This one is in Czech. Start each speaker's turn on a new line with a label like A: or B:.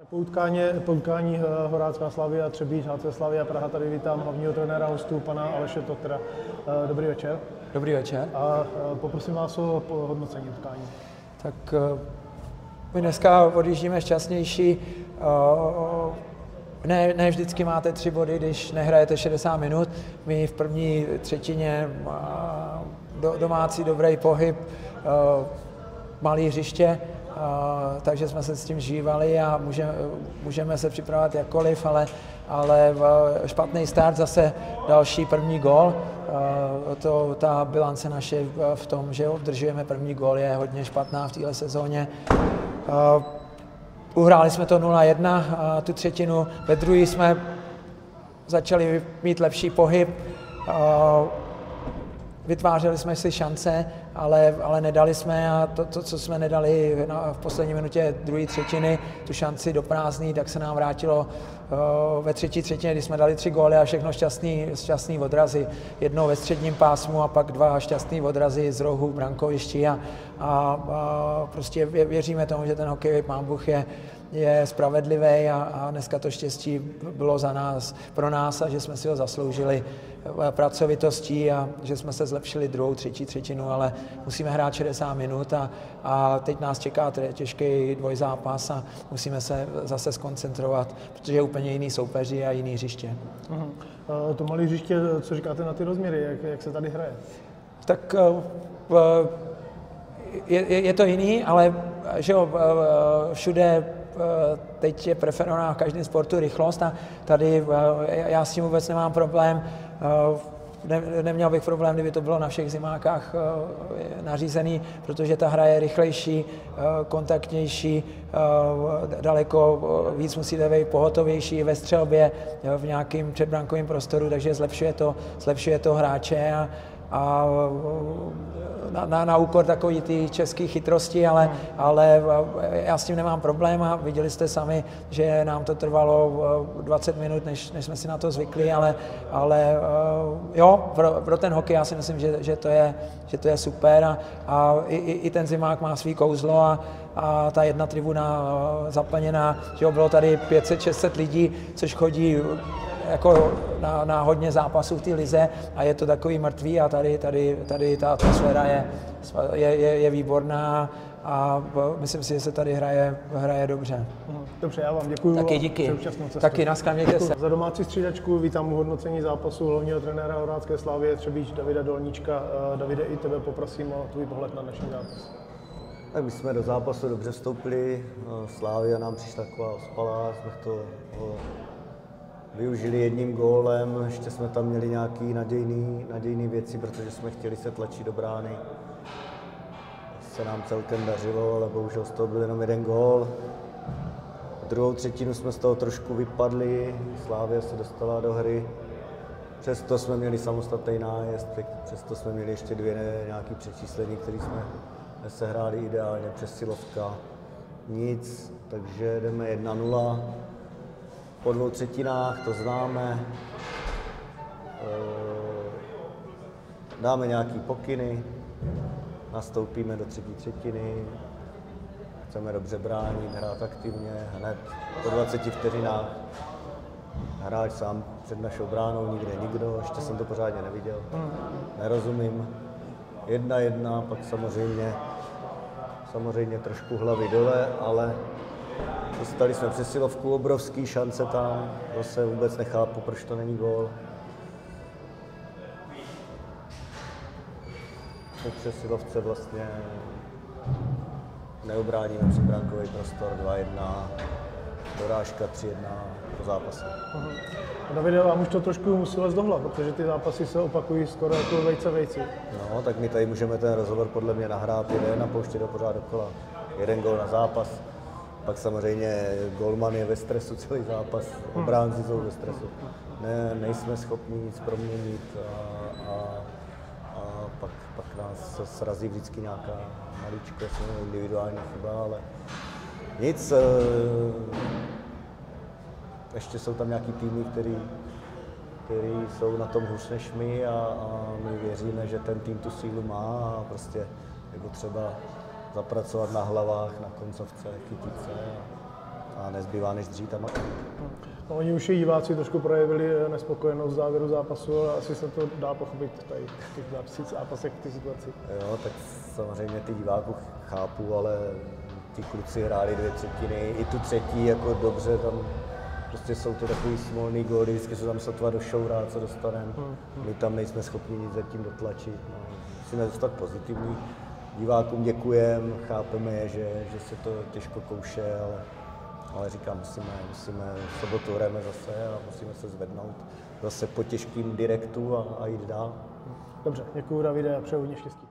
A: Po utkání Horácká Slavia Třebíč, HC Slavia Praha, tady vítám hlavního trenéra hostů, pana Aleše Tochtera. Dobrý večer.
B: Dobrý večer.
A: A poprosím vás o hodnocení utkání.
B: Tak my dneska odjíždíme šťastnější. Ne vždycky máte 3 body, když nehrajete 60 minut. My v první třetině domácí dobrý pohyb, malé hřiště, takže jsme se s tím žívali a můžeme se připravovat jakkoliv, ale špatný start, zase další první gól. Ta bilance naše v tom, že udržujeme první gól, je hodně špatná v téhle sezóně. Uhráli jsme to 0-1, tu třetinu, ve druhé jsme začali mít lepší pohyb, vytvářeli jsme si šance, ale nedali jsme a to, co jsme nedali v poslední minutě druhé třetiny, tu šanci do prázdný, tak se nám vrátilo ve třetí třetině, kdy jsme dali 3 góly a všechno šťastný odrazy. Jednou ve středním pásmu a pak 2 šťastný odrazy z rohu brankovišti a prostě věříme tomu, že ten hokej, pán Bůh, je spravedlivý a dneska to štěstí bylo pro nás a že jsme si ho zasloužili pracovitostí a že jsme se zlepšili druhou, třetí třetinu, ale musíme hrát 60 minut a teď nás čeká těžký dvojzápas a musíme se zase zkoncentrovat, protože je úplně jiný soupeři a jiný hřiště.
A: To malé hřiště, co říkáte na ty rozměry, jak se tady hraje?
B: Tak je to jiný, ale že jo, všude teď je preferovaná v každém sportu rychlost a tady já s tím vůbec nemám problém. Neměl bych problém, kdyby to bylo na všech zimákách nařízený, protože ta hra je rychlejší, kontaktnější, daleko víc musíte být pohotovější ve střelbě, v nějakém předbrankovém prostoru, takže zlepšuje to hráče a na úkor takový ty české chytrosti, ale já s tím nemám problém a viděli jste sami, že nám to trvalo 20 minut, než jsme si na to zvykli, ale jo, pro ten hokej já si myslím, že to je super a i ten zimák má svý kouzlo a ta jedna tribuna zaplněná, že jo, bylo tady 500-600 lidí, což chodí jako na hodně zápasů v té lize a je to takový mrtvý a tady ta atmosféra je výborná a myslím si, že se tady hraje dobře.
A: Dobře, já vám děkuji.
B: Taky díky. Taky naschledanou se.
A: Za domácí střídačku vítám u hodnocení zápasu hlavního trenéra Horácké Slavie Třebíč Davida Dolníčka. Davide, i tebe poprosím o tvůj pohled na dnešní zápas.
C: Tak my jsme do zápasu dobře vstoupili, Slavia nám přišla taková ospalá, jsme to využili jedním gólem, ještě jsme tam měli nějaké nadějné věci, protože jsme chtěli se tlačit do brány. Se nám celkem dařilo, ale bohužel z toho byl jenom jeden gól. Druhou třetinu jsme z toho trošku vypadli, Slavia se dostala do hry. Přesto jsme měli samostatný nájezd, přesto jsme měli ještě 2 nějaké přečíslení, které jsme sehráli ideálně, přesilovka. Nic, takže jdeme 1-0. Po 2 třetinách to známe, dáme nějaký pokyny, nastoupíme do třetí třetiny, chceme dobře bránit, hrát aktivně, hned po 20 vteřinách hráč sám před našou bránou, nikde nikdo, ještě jsem to pořádně neviděl, nerozumím. 1-1, pak samozřejmě trošku hlavy dole, ale dostali jsme přesilovku, obrovský šance tam, zase vůbec nechápu, proč to není gól. Po přesilovce vlastně neobráníme předbrankový prostor 2-1, dorážka 3-1 po zápase.
A: Davide, vám už to trošku musí lézt do hlav, protože ty zápasy se opakují skoro jako vejce.
C: No, tak my tady můžeme ten rozhovor podle mě nahrát jeden a pouštět ho pořád dokola. 1 gól na zápas. Pak samozřejmě golman je ve stresu celý zápas, obránci jsou ve stresu. Nejsme schopni nic proměnit a pak nás srazí vždycky nějaká maličkost, individuální chyba, ale nic. Ještě jsou tam nějaký týmy, který jsou na tom hůř než my a my věříme, že ten tým tu sílu má a prostě jako třeba zapracovat na hlavách, na koncovce, kytice a nezbývá než dřít a makat.
A: No, oni už i diváci trošku projevili nespokojenost v závěru zápasu, ale asi se to dá pochopit tady v těch zápasech, v té situaci.
C: Jo, tak samozřejmě ty diváků chápu, ale ti kluci hráli 2 třetiny, i tu třetí jako dobře, tam prostě jsou to takový smolný góly, vždycky se tam sotva došourá, co dostaneme. My tam nejsme schopni nic zatím dotlačit. No. Musíme zůstat pozitivní. Divákům děkujeme, chápeme je, že se to těžko kouše, ale říkám, musíme v sobotu hrajeme zase a musíme se zvednout zase po těžkým direktu a jít dál.
A: Dobře, děkuju Davide a přeju hodně štěstí.